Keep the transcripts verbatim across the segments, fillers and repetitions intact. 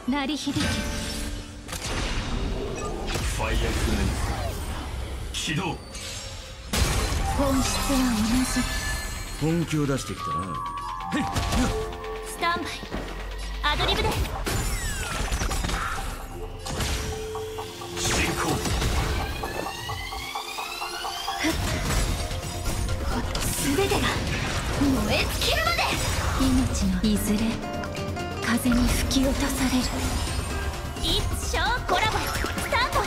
鳴り響き。 ファイアフレンズ起動。 本質は同じ。 本気を出してきたな。 スタンバイ。アドリブで。 進行。 全てが燃え尽きるまで。命のいずれ風に吹き落とされる。一生コラボスタート。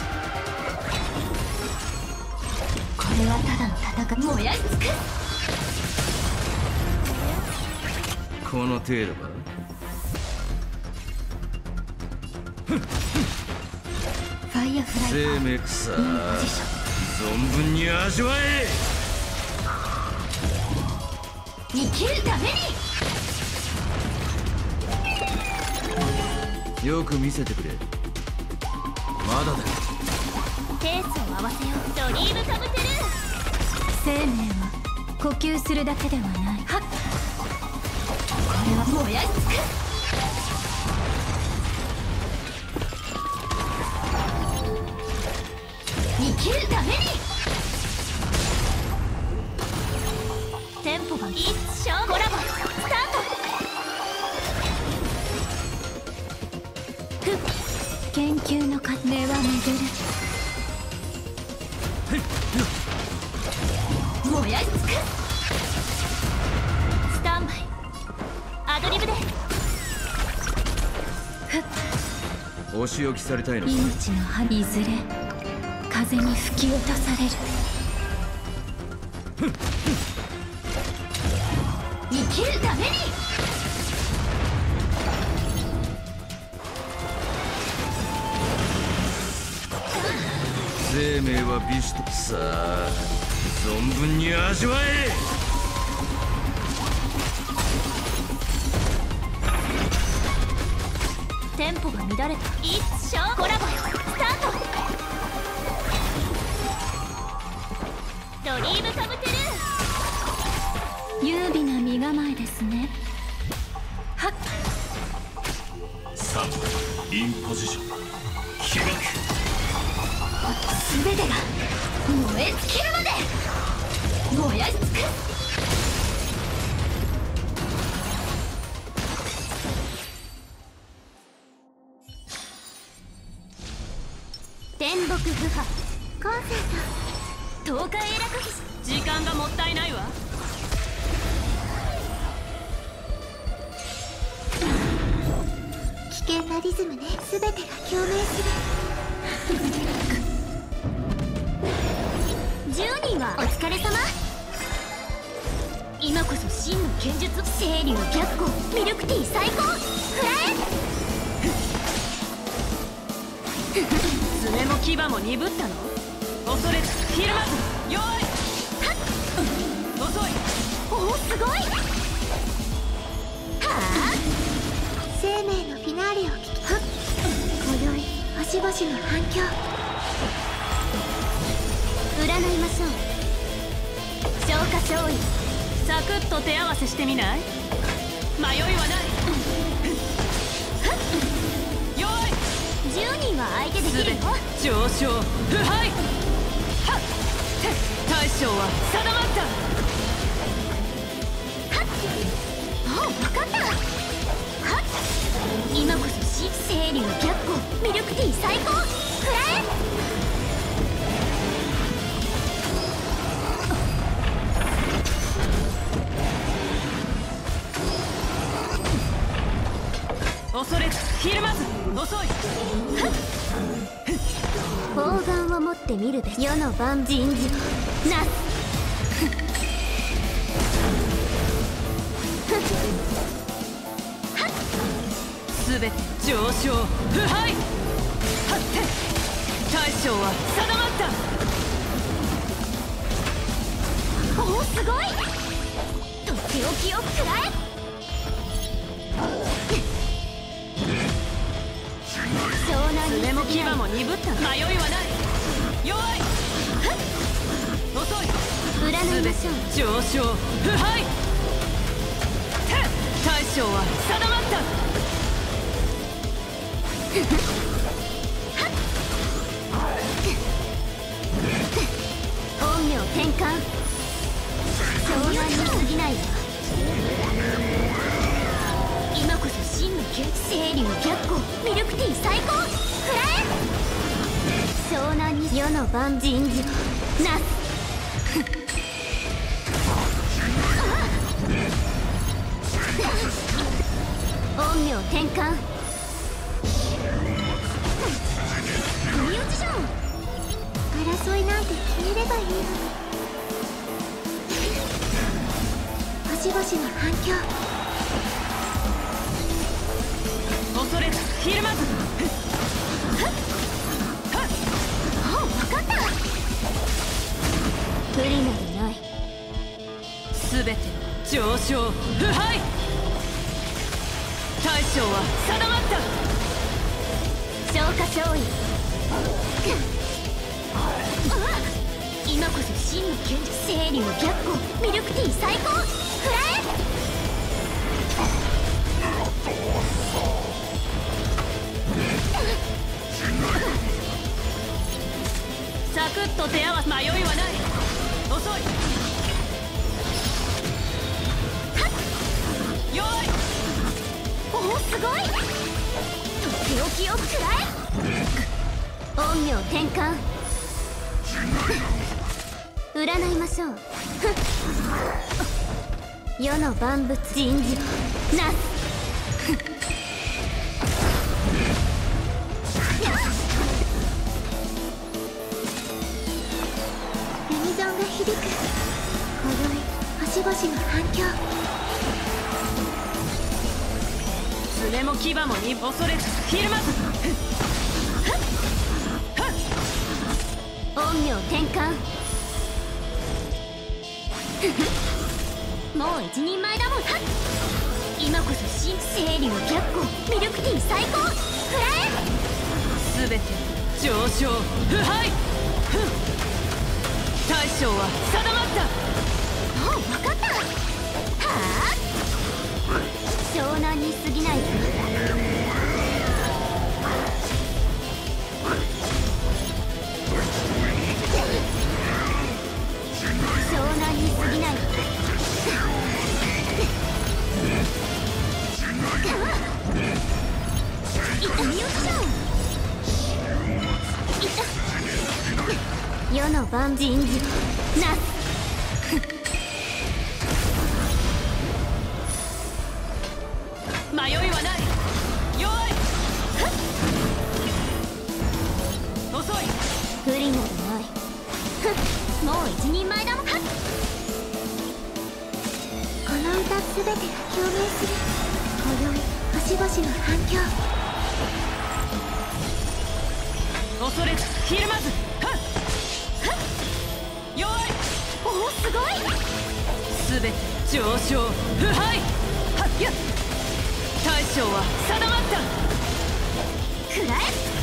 これはただの戦い。燃やし尽くす。 この程度か。 ファイアフライ生命草存分に味わえ。 生きるために。 よく見せてくれ。まだだ。 ペースを合わせよう。ドリームカムトゥルー。生命は呼吸するだけではない。はっ、これは燃やし尽くす。生きるために。テンポが一生コラボスタート。ふっ、研究の過程は巡る。燃やし尽くす。スタンバイ。アドリブで。ふっ、 お仕置きされたいのか。 命の葉いずれ風に吹き落とされる。生きるために。 生命は美酒とさあ存分に味わえ。 テンポが乱れた。一生コラボスタート。ドリームカムトゥルー。優美な身構えですね。はっ、 さんインポジション起爆。 全てが燃え尽きるまで。燃やし尽くす。天木不破コンセント。東海永楽騎士。時間がもったいないわ。危険なリズムね。全てが共鳴する。じゅうにんはお疲れ様。今こそ真の剣術。清流逆光ミルクティー最高。フラエ。 爪も牙も鈍ったの。恐れずひるまず。よいはっ、遅い。 おお、すごい。はあ、生命のフィナーレを聞き。はっ、今宵星々の反響。占いましょう。消化勝利。 サクッと手合わせしてみない。迷いはない。よい。 じゅうにんは相手できるよ。 上昇腐敗。はっ、大将は定まった。 はっ、もう分かった。はっ、今こそし清流逆光ミルクティー最高。フラエ。 恐れずひるまず。遅い。 砲丸を持ってみるべ。世の万人事なす。 すべて上昇腐敗。はって大将は定まった。 おお、すごい。とっておきを食らえ。 爪も牙も鈍った。迷いはない。弱い。遅い。 占いましょう。 上昇腐敗。大将は定まった。 陰陽転換、湘南に過ぎないわ。今こそ真の剣、清流逆光、ミルクティー最高、食らえ。湘南に世の万人事なす。陰陽転換、組打ちじゃん。争いなんて消えればいいのに。星々の反響、 恐れずひるまず。 ああ、分かった。不利などない。 全て上昇腐敗。大将は定まった。 消化勝利。今こそ真の剣、清流逆光、ミルクティー最高、食らえ。 サクッと手合わせ、迷いはない。遅い。弱い。 おお、すごい。とっておきを食らえ。陰陽転換、占いましょう。世の万物人事なす。ユニゾンが響く。今宵星々の反響、 爪も牙もに恐れずひるまず。 陰陽転換。もう一人前だもん。今こそ新清流逆光、ミルクティー最高、食らえ。 全て上昇腐敗。大将は定まった。 もう分かった。はあ、湘南に過ぎないわ。湘南に過ぎないわ。いった見落ちじゃん。いった世の万人事なす。 迷いはない。弱い。遅い。 不利などない。もう一人前だもん。この歌すべてが共鳴する。今宵星々の反響、 恐れずひるまず。弱い。 おお、すごい。 全て上昇腐敗。はっやっ。大将は定まった。 食らえ。